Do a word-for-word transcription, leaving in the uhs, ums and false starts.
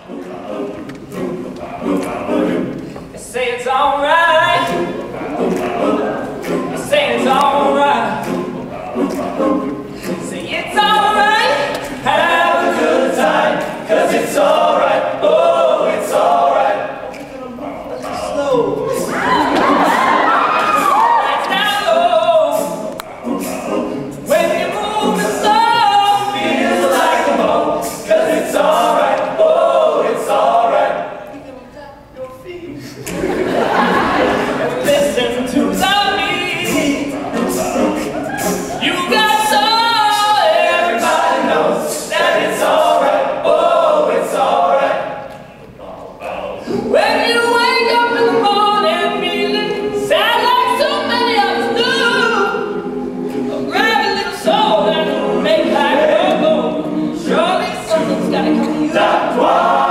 They say it's alright. They say it's alright. Say it's alright. Have a good time, 'cause it's alright. Oh, it's alright. Slow. Lights down low. When you're moving slow, feels like a bow, 'cause it's alright. Oh, it's alright. Your feet. Listen to the beat. You got soul. Everybody knows that it's alright. Oh, it's alright. When you wake up in the morning feeling sad like so many of us do, grab a little soul and make life go. Surely something's gotta come to you. That's why.